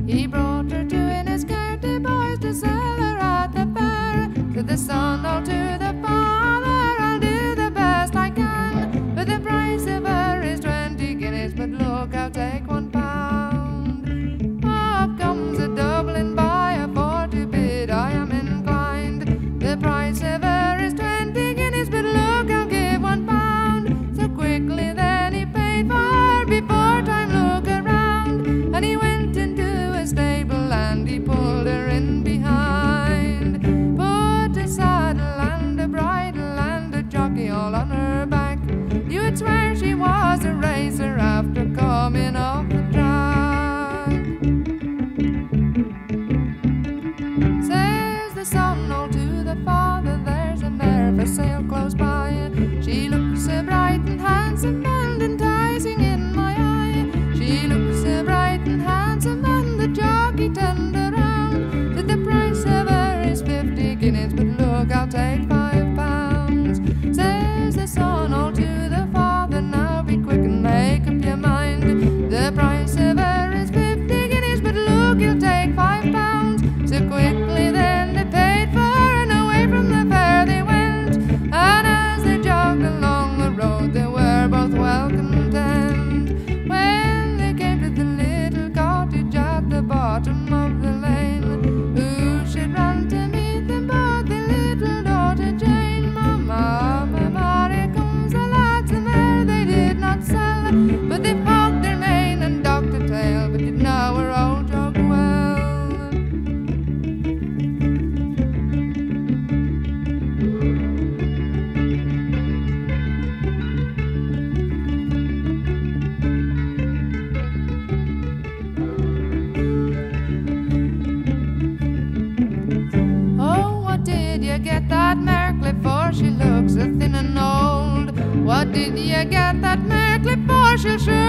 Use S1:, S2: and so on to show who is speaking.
S1: He brought her two in his cart, the boys to sell her at the fair. Said the son all to the father, I'll do the best I can, but the price of her is 20 guineas, but look, I'll take £1. Up comes a Dublin buyer for to bid, I am inclined. The price of her is 20 guineas, but look, I'll give £1. So quickly then he paid for her before time look around, and he went into a stable and he pulled her in behind. Put a saddle and a bridle and a jockey all on her back. You would swear she was a racer after coming off the track. Says the son all to the father, there's a mare for sale close by. She looks so bright and handsome and enticing in my eye. She looks so bright and handsome and the jockey turned around. That the price of her is 50 guineas, but look, I'll take £5. Says the son all to the father, now be quick and make up your mind. The price of her is 50 guineas, but look, you'll take £5. So quickly then they paid for her, and away from the fair they went. And as they jogged along the road, they were both well content. When they came to the little cottage at the bottom of the lane, who should run to meet them but the little daughter Jane? Mama, mama, here comes the lads, and there they did not sell, but they fogged their mane and docked their tail, but did know her old jog well. Oh, what did you get that mare clip for? She looks so thin and old. What did you get that mare clip for? She'll sure